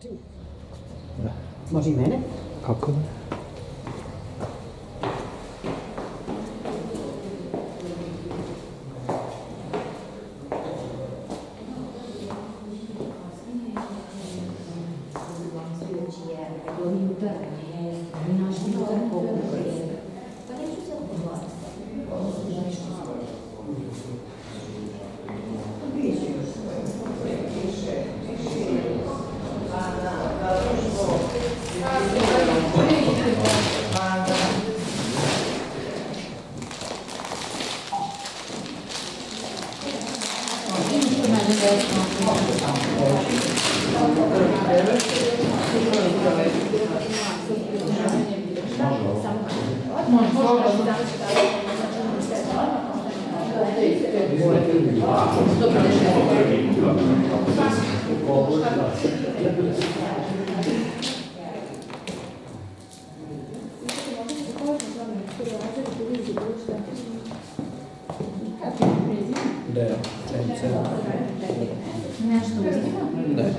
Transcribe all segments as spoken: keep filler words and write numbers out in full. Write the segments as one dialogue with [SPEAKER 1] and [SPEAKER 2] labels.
[SPEAKER 1] počinje? Da. Može i mene?
[SPEAKER 2] Kako da? Da, nešto uzima? Da.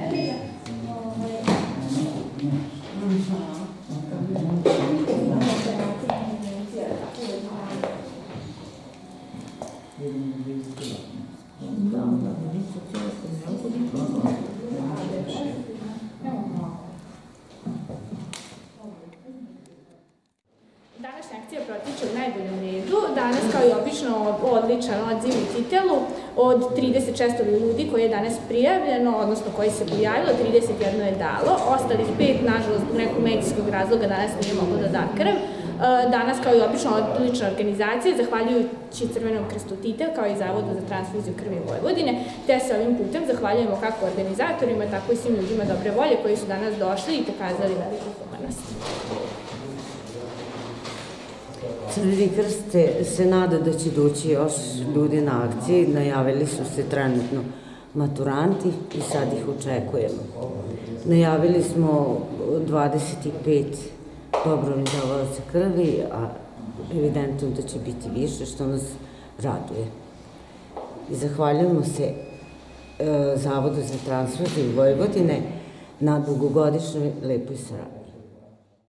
[SPEAKER 3] Današnja akcija protiče u najboljem redu. Danas, kao i obično, odličan odziv u titelu. Od trideset šest ljudi koje je danas prijavljeno, odnosno koji se prijavilo, trideset jedno je dalo. Ostalih pet, nažalost, zbog nekog medicinskog razloga danas nije moglo da da krv. Danas, kao i obično, odlična organizacija, zahvaljujući Crvenom krstu Titel, kao i Zavodu za transfuziju krvi Vojvodine, te se ovim putem zahvaljujemo kako organizatorima, tako i svim ljudima dobre volje koji su danas došli i pokazali veliku humanost.
[SPEAKER 4] Crveni krst se nada da će doći još ljudi na akciji, najavili su se trenutno maturanti i sad ih očekujemo. Najavili smo dvadeset pet dobrovoljnih davalaca krvi, a evidentno da će biti više, što nas raduje. I zahvaljujemo se Zavodu za transfuziju Vojvodine na dugogodišnjoj lepoj saradnji.